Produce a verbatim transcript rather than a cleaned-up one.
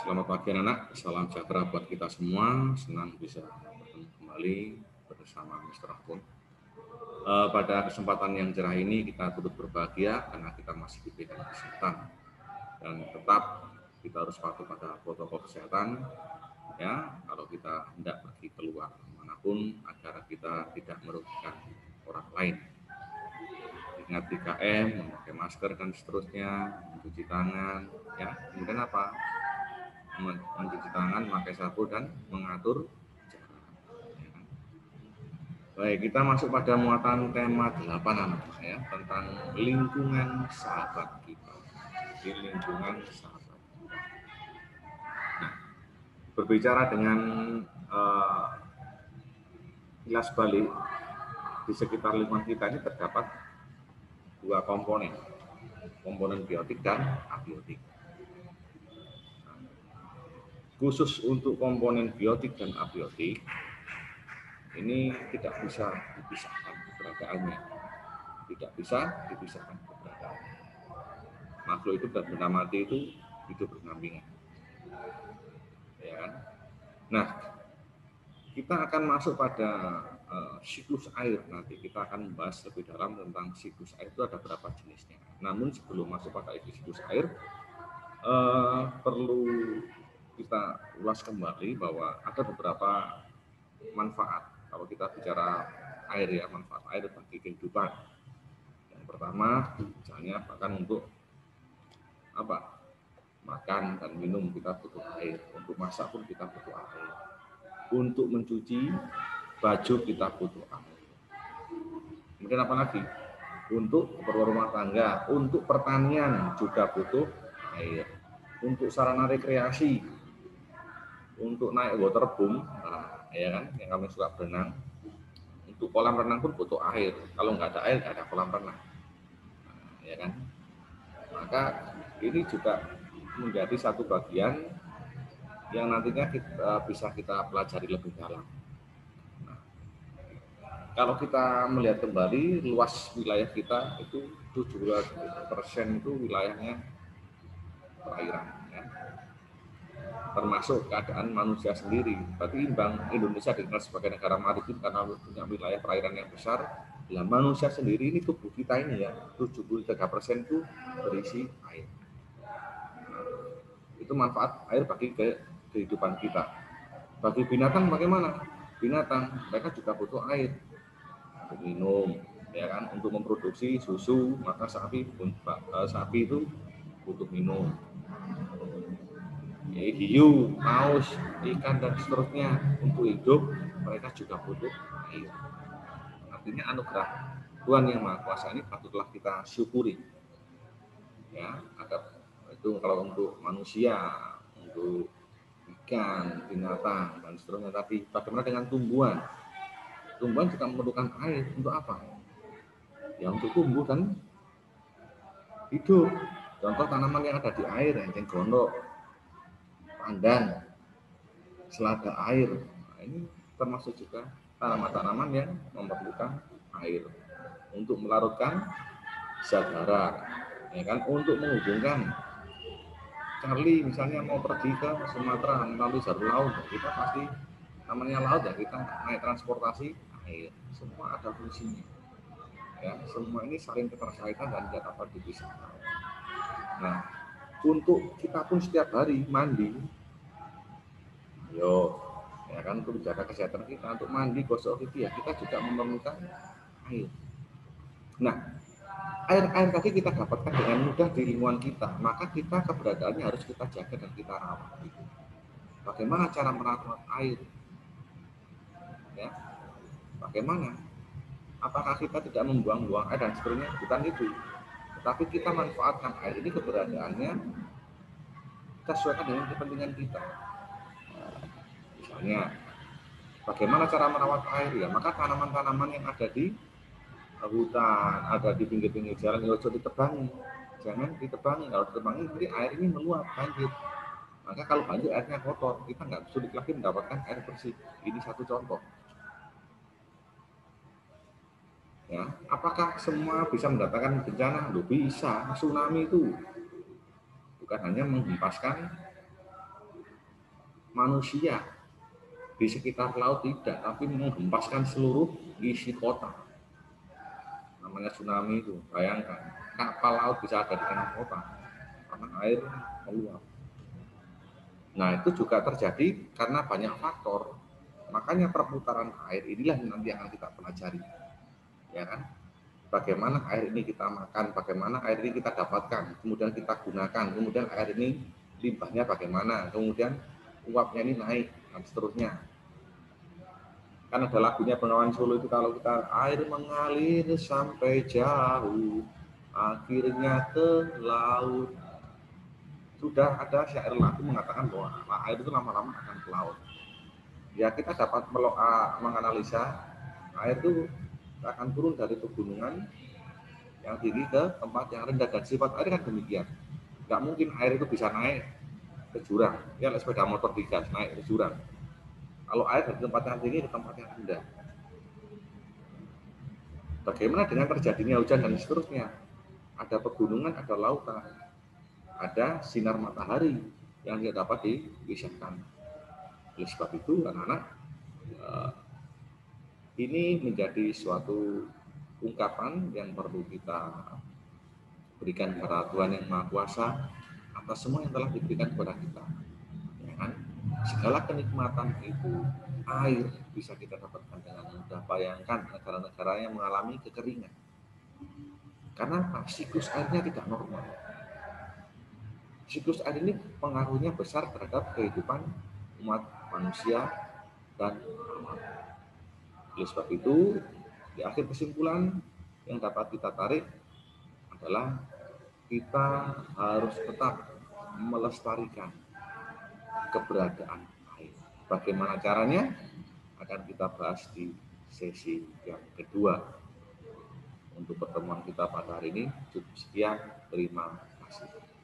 Selamat pagi anak-anak, salam sejahtera buat kita semua. Senang bisa bertemu kembali bersama mister Akun. Uh, pada kesempatan yang cerah ini kita turut berbahagia karena kita masih diberikan kesehatan dan tetap kita harus patuh pada protokol kesehatan. Ya, kalau kita hendak pergi keluar manapun agar kita tidak merugikan orang lain. Ingat tiga M, memakai masker dan seterusnya, mencuci tangan, ya. Kemudian apa? Mencuci tangan, memakai sabun dan mengatur jarak. Baik, kita masuk pada muatan tema delapan anak ya, tentang lingkungan sahabat kita. Di lingkungan sahabat kita. Nah, berbicara dengan uh, kilas balik, di sekitar lingkungan kita ini terdapat dua komponen, komponen biotik dan abiotik. Khusus untuk komponen biotik dan abiotik, ini tidak bisa dipisahkan keberadaannya. Tidak bisa dipisahkan keberadaannya. Makhluk hidup dan benda mati itu hidup berdampingan. Ya kan? Nah, kita akan masuk pada uh, siklus air nanti. Kita akan membahas lebih dalam tentang siklus air itu ada berapa jenisnya. Namun sebelum masuk pada siklus air, uh, perlu kita ulas kembali bahwa ada beberapa manfaat kalau kita bicara air ya, manfaat air bagi kehidupan. Yang pertama, misalnya bahkan untuk apa? Makan dan minum kita butuh air, untuk masak pun kita butuh air, untuk mencuci baju kita butuh air. Kemudian apa lagi? Untuk keperluan rumah tangga, untuk pertanian juga butuh air, untuk sarana rekreasi, untuk naik waterboom, nah, ya kan, yang kami suka berenang, untuk kolam renang pun butuh air. Kalau nggak ada air, nggak ada kolam renang, nah, ya kan. Maka ini juga menjadi satu bagian yang nantinya kita, bisa kita pelajari lebih dalam. Nah, kalau kita melihat kembali luas wilayah kita itu tujuh puluh persen itu wilayahnya perairan, ya. Termasuk keadaan manusia sendiri. Berarti imbang Indonesia dikenal sebagai negara maritim karena punya wilayah perairan yang besar. Nah, manusia sendiri ini tubuh kita ini ya tujuh puluh tiga persen itu berisi air. Nah, itu manfaat air bagi ke, kehidupan kita. Bagi binatang bagaimana? Binatang mereka juga butuh air untuk minum, ya kan? Untuk memproduksi susu, maka sapi pun sapi itu butuh minum. Hiu, paus, ikan dan seterusnya untuk hidup mereka juga butuh air. Artinya anugerah Tuhan yang Maha Kuasa ini patutlah kita syukuri. Ya, ada itu kalau untuk manusia, untuk ikan, binatang dan seterusnya. Tapi bagaimana dengan tumbuhan? Tumbuhan juga memerlukan air untuk apa? Ya untuk tumbuh dan hidup. Contoh tanaman yang ada di air, enceng gondok, pandan, selada air. Nah, ini termasuk juga tanaman-tanaman yang memerlukan air untuk melarutkan zat darah, ya kan, untuk menghubungkan Charlie misalnya mau pergi ke Sumatera melalui jalur laut, kita pasti namanya laut ya, kita naik transportasi air, semua ada fungsinya. Ya, semua ini saling keterkaitan dan tidak dapat dipisahkan. Nah, untuk kita pun setiap hari mandi, yo, ya kan, untuk menjaga kesehatan kita, untuk mandi, gosok gigi ya kita juga memerlukan air. Nah, air-air tadi kita dapatkan dengan mudah di lingkungan kita, maka kita keberadaannya harus kita jaga dan kita rawat. Bagaimana cara merawat air? Ya, bagaimana? Apakah kita tidak membuang-buang air dan seterusnya? Bukan itu. Tetapi kita manfaatkan air ini keberadaannya kita sesuaikan dengan kepentingan kita. Misalnya, bagaimana cara merawat air ya? Maka tanaman-tanaman yang ada di hutan, ada di pinggir-pinggir jalan, ya harus ditebangi. Jangan ditebangi. Kalau ditebangi, nanti air ini meluap, banjir. Maka kalau banjir airnya kotor, kita nggak sulit lagi mendapatkan air bersih. Ini satu contoh. Ya, apakah semua bisa mendatangkan bencana? Loh, bisa. Tsunami itu bukan hanya menghempaskan manusia di sekitar laut tidak, tapi menghempaskan seluruh isi kota. Namanya tsunami itu, bayangkan kapal laut bisa ada di tengah kota karena air meluap. Nah, itu juga terjadi karena banyak faktor. Makanya perputaran air inilah yang nanti akan kita pelajari, ya kan? Bagaimana air ini kita makan, bagaimana air ini kita dapatkan, kemudian kita gunakan, kemudian air ini limbahnya bagaimana, kemudian uapnya ini naik, dan seterusnya. Kan ada lagunya Bengawan Solo itu, kalau kita air mengalir sampai jauh, akhirnya ke laut. Sudah ada syair lagu mengatakan bahwa air itu lama-lama akan ke laut. Ya, kita dapat meloa, menganalisa air itu akan turun dari pegunungan yang tinggi ke tempat yang rendah, dan sifat air kan demikian. Nggak mungkin air itu bisa naik ke jurang. Ya, sepeda motor digas naik ke jurang. Kalau air dari tempat yang tinggi ke tempat yang rendah. Bagaimana dengan terjadinya hujan dan seterusnya? Ada pegunungan, ada lautan, ada sinar matahari yang tidak dapat dipisahkan. Oleh sebab itu, anak-anak, ini menjadi suatu ungkapan yang perlu kita berikan kepada Tuhan yang Maha Kuasa atas semua yang telah diberikan kepada kita. Ya kan? Segala kenikmatan itu, air bisa kita dapatkan dengan mudah. Bayangkan negara-negara yang mengalami kekeringan. Karena apa? Siklus airnya tidak normal. Siklus air ini pengaruhnya besar terhadap kehidupan umat manusia dan alam. Oleh sebab itu, di akhir kesimpulan yang dapat kita tarik adalah kita harus tetap melestarikan keberadaan air. Bagaimana caranya? Akan kita bahas di sesi yang kedua. Untuk pertemuan kita pada hari ini cukup sekian. Terima kasih.